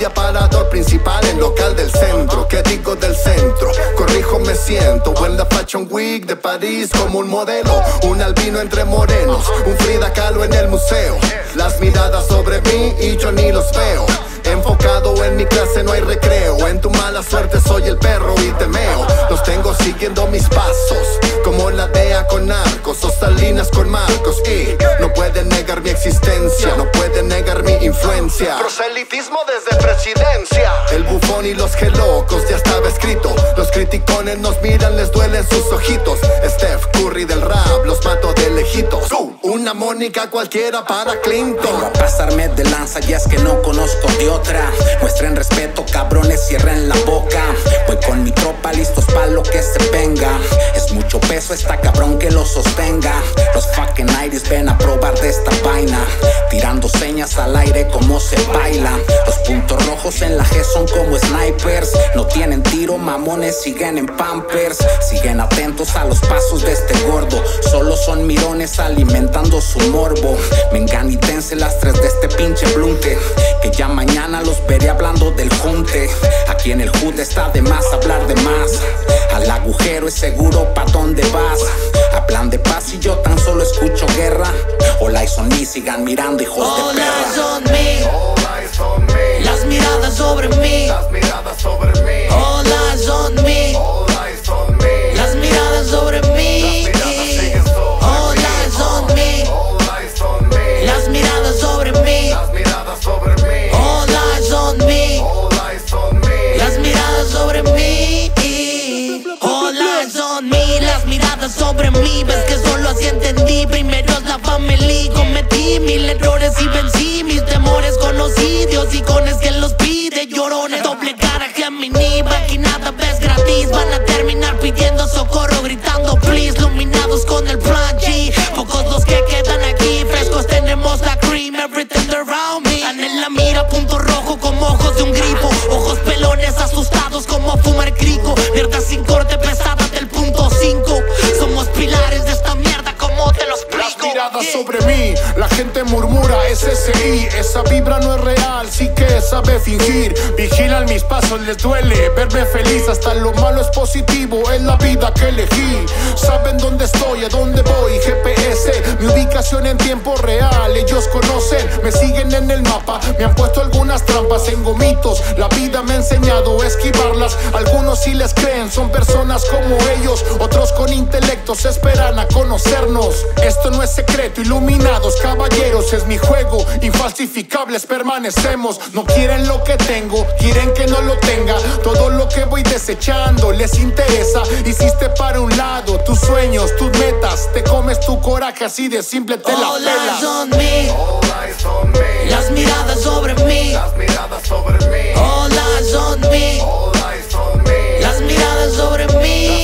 aparador principal en local del centro. ¿Qué digo del centro? Corrijo, me siento en la Fashion Week de París como un modelo. Un albino entre morenos, un Frida Kahlo en el museo. Las miradas sobre mí y yo ni los veo. Enfocado en mi clase, no hay recreo. En tu mala suerte soy el perro y te meo. Los tengo siguiendo mis pasos, como la DEA con narcos o Salinas con Marcos. Y no pueden negar mi existencia, no pueden negar mi influencia. Proselitismo desde presidencia. El bufón y los gelocos ya estaba escrito. Los criticones nos miran, les duelen sus ojitos. Steph Curry del rap, los mato de lejitos. Una Mónica cualquiera para Clinton. Vengo a pasarme de lanza y es que no conozco de otra. Muestren respeto, cabrones, cierren la boca. Voy con mi tropa listos pa' lo que se venga. Es mucho peso, está cabrón que lo sostenga. Los fucking aires ven a probar de esta vaina. Tirando señas al aire como se baila. Los puntos rojos en la G son como snipers. No tienen tiro, mamones, siguen en Pampers. Siguen atentos a los pasos de este gordo. Solo son mirones alimentando su morbo. Menganitense las 3 de este pinche blunte. Que ya mañana los veré hablando del junte. Aquí en el hood está de más hablar de más. Al agujero es seguro pa' dónde vas. Hablan de paz y yo tan solo escucho guerra. All eyes on me, sigan mirando, hijos All de perra. eyes on me. All eyes on me. Las miradas sobre mí. Las miradas sobre mí. All eyes on me. All eyes on me. Las miradas sobre mí. Las miradas siguen sobre All mí. eyes on me. All eyes on me. Las miradas sobre mí. Las miradas sobre mí. All eyes on me. All eyes on me. Las miradas sobre mí. All eyes on me. Las miradas sobre mí. Ves que solo así entendí. Primero es la familia. Cometí 1000 errores y vencí mis temores. Conocí Dios y con es que los pide llorones. Doble cara Gemini. Aquí nada ves gratis. Van a terminar pidiendo socorro, gritando please. Iluminados con el plan G. Pocos los que quedan aquí. Frescos tenemos la cream. Everything around me. Están en la mira, punto rojo como ojos de un grifo. Ojos pelones asustados como fumar crico. Mierda sin corte pesada del punto 5. Somos pilares de esta mierda, como te lo explico. Las miradas sobre mí, la gente murmura SSI. Esa vibra no es real, sí que sabe fingir. Vigilan mis pasos, les duele verme feliz. Hasta lo malo es positivo, es la vida que elegí. Saben dónde estoy, a dónde voy, GPS, mi ubicación en tiempo real. Ellos conocen, me siguen en el mapa. Me han puesto algunas trampas en gomitos. La vida me ha enseñado a esquivarlas. Algunos sí les creen, son personas como ellos. Otros con intelecto se esperan a conocernos. Esto no es secreto, iluminados, caballeros, es mi juego. Infalsificables permanecemos. No quieren lo que tengo, quieren que no lo tenga. Todo lo que voy desechando les interesa. Hiciste para un lado tus sueños, tus metas. Te comes tu coraje, así de simple te la All eyes pelas. on me. All eyes on me. Las miradas sobre mí. Las miradas sobre mí. All eyes on me. All eyes on me. Las miradas sobre mí.